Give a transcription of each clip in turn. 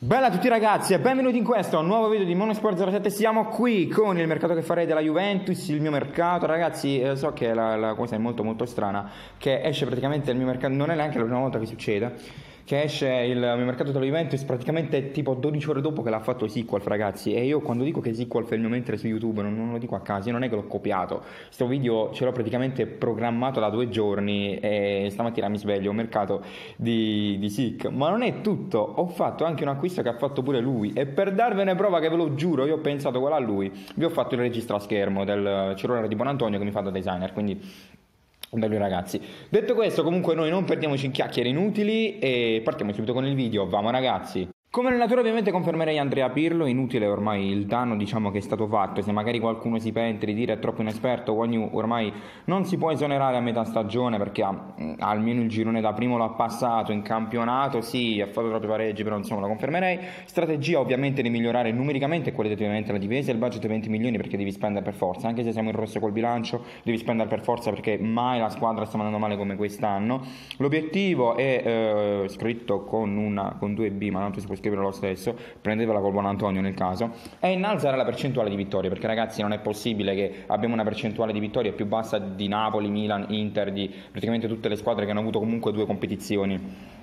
Bella a tutti ragazzi e benvenuti in questo nuovo video di Monosport 07. Siamo qui con il mercato che farei della Juventus, il mio mercato. Ragazzi, so che la cosa è molto strana, che esce praticamente il mio mercato, non è neanche la prima volta che succede, che esce il mio mercato della Juventus praticamente tipo 12 ore dopo che l'ha fatto Sequel, ragazzi. E io quando dico che Sequel è il mio mentre su YouTube non lo dico a caso, io non è che l'ho copiato. Questo video ce l'ho praticamente programmato da 2 giorni e stamattina mi sveglio, un mercato di Sick. Ma non è tutto, ho fatto anche un acquisto che ha fatto pure lui, e per darvene prova che ve lo giuro, io ho pensato quella a lui, vi ho fatto il registro a schermo del cellulare di Buonantonio che mi fa da designer, quindi bello ragazzi. Detto questo, comunque noi non perdiamoci in chiacchiere inutili e partiamo subito con il video. Vamo ragazzi. Come allenatore ovviamente confermerei Andrea Pirlo, inutile ormai il danno diciamo che è stato fatto, se magari qualcuno si pente di dire è troppo inesperto, Guagnu ormai non si può esonerare a metà stagione perché almeno il girone da primo l'ha passato, in campionato sì, ha fatto troppi pareggi, però insomma lo confermerei. Strategia ovviamente di migliorare numericamente e qualitativamente la difesa, il budget è 20 milioni perché devi spendere per forza, anche se siamo in rosso col bilancio devi spendere per forza perché mai la squadra sta andando male come quest'anno. L'obiettivo è scritto con 2B, ma tanto si può scrivere lo stesso, prendetela col Buonantonio nel caso, è innalzare la percentuale di vittorie, perché ragazzi non è possibile che abbiamo una percentuale di vittorie più bassa di Napoli, Milan, Inter, di praticamente tutte le squadre che hanno avuto comunque 2 competizioni.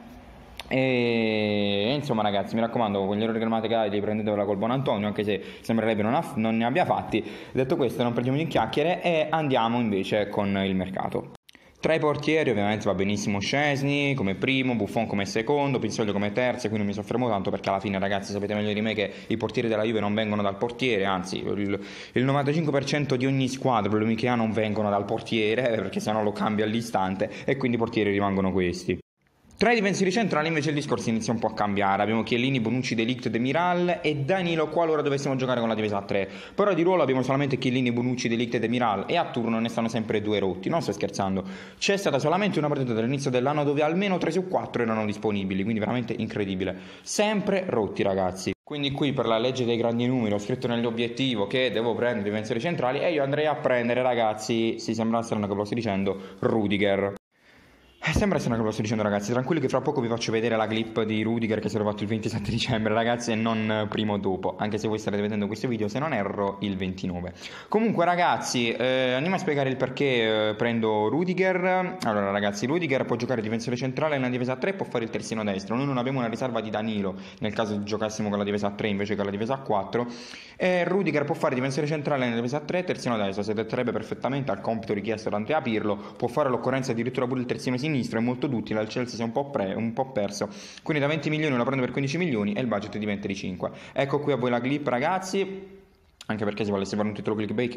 E insomma ragazzi, mi raccomando, con gli errori grammaticali prendetevela col Buonantonio, anche se sembrerebbe non ne abbia fatti. Detto questo, non perdiamo in chiacchiere e andiamo invece con il mercato. Tra i portieri ovviamente va benissimo Szczęsny come primo, Buffon come secondo, Pinsoglio come terzo, quindi non mi soffermo tanto perché alla fine ragazzi sapete meglio di me che i portieri della Juve non vengono dal portiere, anzi il 95% di ogni squadra problemi che ha non vengono dal portiere perché sennò lo cambia all'istante e quindi i portieri rimangono questi. Tra i difensori centrali invece il discorso inizia un po' a cambiare, abbiamo Chiellini, Bonucci, De Ligt, Demiral e Danilo qualora dovessimo giocare con la difesa a 3, però di ruolo abbiamo solamente Chiellini, Bonucci, De Ligt e Demiral e a turno ne stanno sempre 2 rotti, non sto scherzando, c'è stata solamente una partita dall'inizio dell'anno dove almeno 3 su 4 erano disponibili, quindi veramente incredibile, sempre rotti ragazzi. Quindi qui per la legge dei grandi numeri ho scritto nell'obiettivo che devo prendere i difensori centrali e io andrei a prendere ragazzi, si sembra strano che ve lo sto dicendo, Rudiger. Sembra strano che ve lo sto dicendo ragazzi, tranquilli che fra poco vi faccio vedere la clip di Rudiger che si è fatto il 27 dicembre ragazzi e non prima o dopo, anche se voi starete vedendo questo video se non erro il 29. Comunque ragazzi andiamo a spiegare il perché prendo Rudiger. Allora ragazzi, Rudiger può giocare difensore centrale nella difesa a 3 e può fare il terzino destro, noi non abbiamo una riserva di Danilo nel caso giocassimo con la difesa a 3 invece che con la difesa a 4 e Rudiger può fare difensore centrale nella difesa a 3 e terzino destro, si adatterebbe perfettamente al compito richiesto da Andrea Pirlo, può fare l'occorrenza addirittura pure il terzino sinistro, è molto utile, al Chelsea si è un po' perso, quindi da 20 milioni lo prendo per 15 milioni e il budget diventa di 5. Ecco qui a voi la clip ragazzi, anche perché se volesse fare un titolo clickbait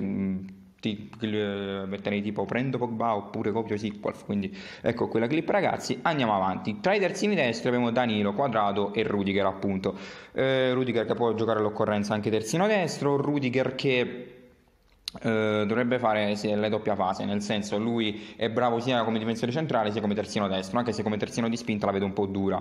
metterei tipo prendo Pogba oppure copio Sequel, quindi ecco quella clip ragazzi. Andiamo avanti, tra i terzini destri abbiamo Danilo, Quadrado e Rudiger appunto. Rudiger che può giocare all'occorrenza anche terzino destro, Rudiger che dovrebbe fare la doppia fase, nel senso lui è bravo sia come difensore centrale sia come terzino destro, anche se come terzino di spinta la vedo un po' dura,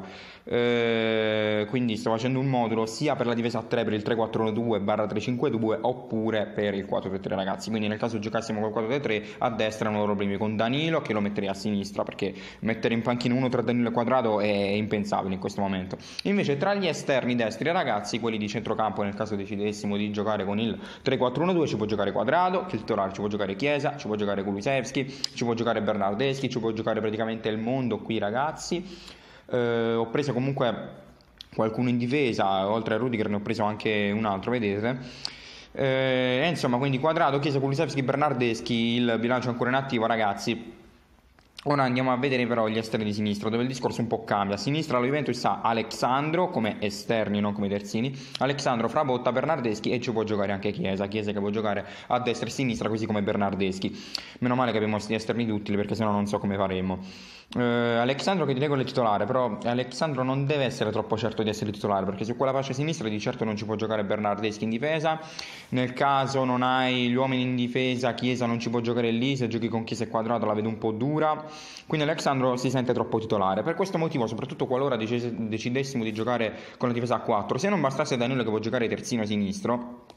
quindi sto facendo un modulo sia per la difesa a 3 per il 3-4-1-2/3-5-2 oppure per il 4-3-3 ragazzi, quindi nel caso giocassimo col 4-3-3 a destra non ho problemi con Danilo che lo metterei a sinistra perché mettere in panchina uno tra Danilo e Quadrado è impensabile in questo momento. Invece tra gli esterni destri ragazzi, quelli di centrocampo nel caso decidessimo di giocare con il 3-4-1-2 ci può giocare Quadrado, che il titolare ci può giocare Chiesa, ci può giocare Kulusevski, ci può giocare Bernardeschi, ci può giocare praticamente il mondo qui ragazzi. Ho preso comunque qualcuno in difesa, oltre a Rudiger ne ho preso anche un altro, vedete. Insomma, quindi Quadrado, Chiesa, Kulusevski, Bernardeschi, il bilancio è ancora in attivo ragazzi. Ora andiamo a vedere però gli esterni di sinistra, dove il discorso un po' cambia. A sinistra la Juventus sta Alexandro come esterni, non come terzini, Alexandro, Frabotta, Bernardeschi e ci può giocare anche Chiesa che può giocare a destra e a sinistra così come Bernardeschi. Meno male che abbiamo questi esterni utili perché sennò non so come faremo. Alexandro che ti leggo il titolare, però Alexandro non deve essere troppo certo di essere titolare perché su quella fascia sinistra di certo non ci può giocare Bernardeschi in difesa. Nel caso non hai gli uomini in difesa, Chiesa non ci può giocare lì, se giochi con Chiesa e Quadrato la vedo un po' dura, quindi Alexandro si sente troppo titolare. Per questo motivo, soprattutto qualora decidessimo di giocare con la difesa a 4, se non bastasse Danilo che può giocare terzino sinistro,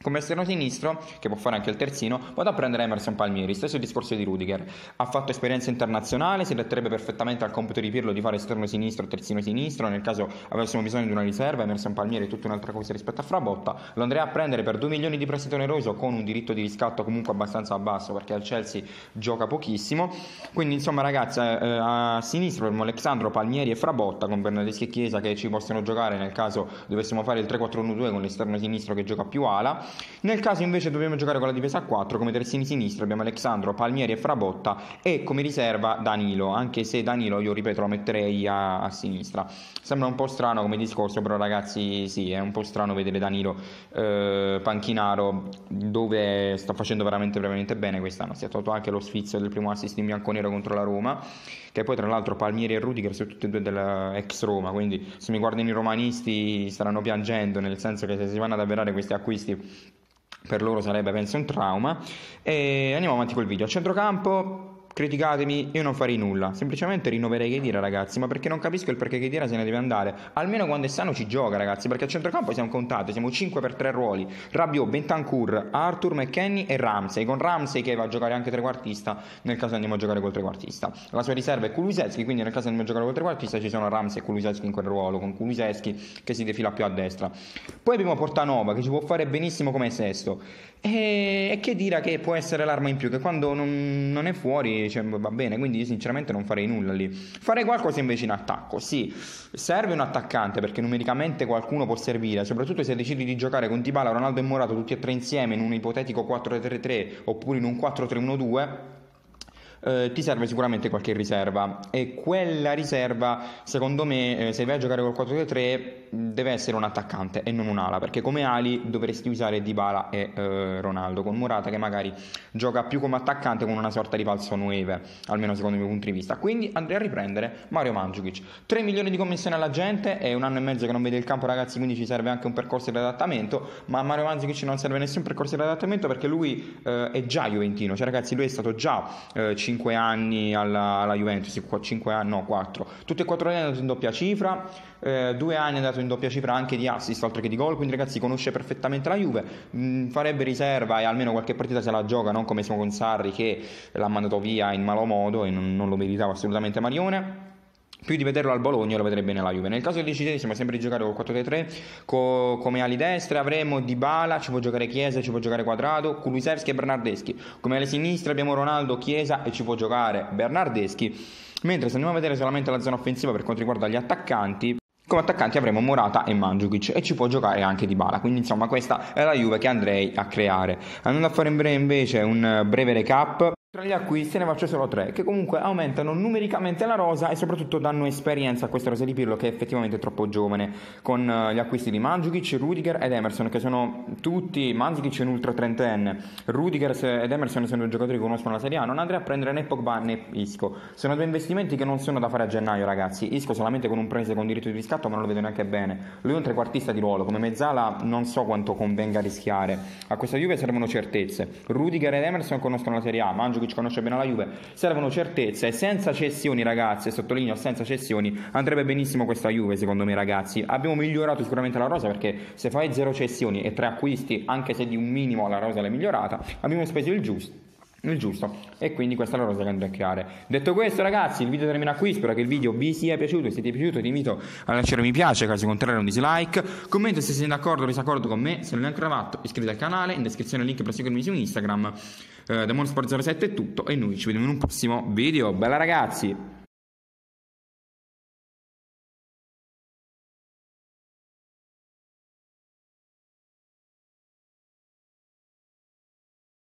Come esterno sinistro, che può fare anche il terzino, vado a prendere Emerson Palmieri, stesso discorso di Rudiger. Ha fatto esperienza internazionale, si adatterebbe perfettamente al compito di Pirlo di fare esterno sinistro o terzino sinistro, nel caso avessimo bisogno di una riserva. Emerson Palmieri è tutta un'altra cosa rispetto a Frabotta. Lo andrei a prendere per 2 milioni di prestito oneroso con un diritto di riscatto comunque abbastanza basso, perché al Chelsea gioca pochissimo. Quindi insomma ragazzi, a sinistra avremo Alexandro, Palmieri e Frabotta, con Bernardeschi e Chiesa che ci possono giocare nel caso dovessimo fare il 3-4-1-2 con l'esterno sinistro che gioca più ala. Nel caso invece dobbiamo giocare con la difesa a 4, come terzini sinistri abbiamo Alexandro, Palmieri e Frabotta, e come riserva Danilo, anche se Danilo, io ripeto, lo metterei a sinistra. Sembra un po' strano come discorso, però ragazzi sì, è un po' strano vedere Danilo panchinaro, dove sta facendo veramente bene quest'anno. Si è tolto anche lo sfizio del primo assist in bianconero contro la Roma, che poi tra l'altro Palmieri e Rudiger sono tutti e due dell'ex Roma, quindi se mi guardano i romanisti staranno piangendo, nel senso che se si vanno ad avverare questi acquisti per loro sarebbe penso un trauma. E andiamo avanti col video. A centrocampo, criticatemi, io non farei nulla, semplicemente rinnoverei Khedira ragazzi, ma perché non capisco il perché Khedira se ne deve andare, almeno quando è sano ci gioca ragazzi, perché a centrocampo siamo contati, siamo 5 per 3 ruoli, Rabiot, Bentancur, Arthur, McKennie e Ramsey, con Ramsey che va a giocare anche trequartista nel caso andiamo a giocare col trequartista. La sua riserva è Kulusevski, quindi nel caso andiamo a giocare col trequartista ci sono Ramsey e Kulusevski in quel ruolo, con Kulusevski che si defila più a destra. Poi abbiamo Portanova che ci può fare benissimo come sesto, e Khedira che può essere l'arma in più, che quando non è fuori cioè, va bene, quindi io sinceramente non farei nulla lì. Farei qualcosa invece in attacco, sì, serve un attaccante perché numericamente qualcuno può servire, soprattutto se decidi di giocare con Dybala, Ronaldo e Morata tutti e tre insieme in un ipotetico 4-3-3 oppure in un 4-3-1-2. Ti serve sicuramente qualche riserva, e quella riserva secondo me se vai a giocare col 4-3 deve essere un attaccante e non un'ala, perché come ali dovresti usare Dybala e Ronaldo, con Morata che magari gioca più come attaccante con una sorta di falso 9, almeno secondo il mio punto di vista. Quindi andrei a riprendere Mario Mandzukic. 3 milioni di commissione alla gente, è un anno e mezzo che non vede il campo ragazzi, quindi ci serve anche un percorso di adattamento, ma a Mario Mandzukic non serve nessun percorso di adattamento perché lui è già juventino, cioè ragazzi lui è stato già 5 anni alla Juventus, 5 anni, no 4, tutti e 4 anni è andato in doppia cifra, 2 anni è andato in doppia cifra anche di assist oltre che di gol, quindi ragazzi conosce perfettamente la Juve, farebbe riserva e almeno qualche partita se la gioca, non come siamo con Sarri che l'ha mandato via in malo modo e non lo meritava assolutamente Marione. Più di vederlo al Bologna lo vedrebbe nella Juve. Nel caso che decidessimo sempre di giocare col 4-3-3 come ali destre avremo Dybala, ci può giocare Chiesa, ci può giocare Quadrado, Kulusevski e Bernardeschi. Come alle sinistre abbiamo Ronaldo, Chiesa e ci può giocare Bernardeschi. Mentre se andiamo a vedere solamente la zona offensiva per quanto riguarda gli attaccanti, come attaccanti avremo Morata e Mandzukic e ci può giocare anche Dybala, quindi insomma questa è la Juve che andrei a creare. Andando a fare in breve invece un breve recap. Tra gli acquisti ne faccio solo 3 che comunque aumentano numericamente la rosa e soprattutto danno esperienza a questa rosa di Pirlo che è effettivamente troppo giovane, con gli acquisti di Mandzukic, Rudiger ed Emerson che sono tutti, Mandzukic è un ultra trentenne, Rudiger ed Emerson sono due giocatori che conoscono la Serie A, non andrei a prendere né Pogba né Isco, sono due investimenti che non sono da fare a gennaio ragazzi. Isco solamente con un prese con diritto di riscatto ma non lo vedo neanche bene, lui è un trequartista di ruolo, come mezzala non so quanto convenga rischiare, a questa Juve servono certezze. Rudiger ed Emerson conoscono la Serie A, Mandzukic conosce bene la Juve, servono certezze e senza cessioni ragazzi, e sottolineo senza cessioni, andrebbe benissimo questa Juve secondo me ragazzi. Abbiamo migliorato sicuramente la rosa perché se fai 0 cessioni e 3 acquisti, anche se di un minimo la rosa l'hai migliorata, abbiamo speso il giusto e quindi questa è la rosa che andrò a creare. Detto questo ragazzi, il video termina qui, spero che il video vi sia piaciuto, se ti è piaciuto ti invito a lasciare mi piace, caso contrario un dislike, commenta se siete d'accordo o disaccordo con me, se non l'hai ancora fatto iscriviti al canale, in descrizione il link per seguirmi su Instagram. Da Monsport07 è tutto e noi ci vediamo in un prossimo video, bella ragazzi!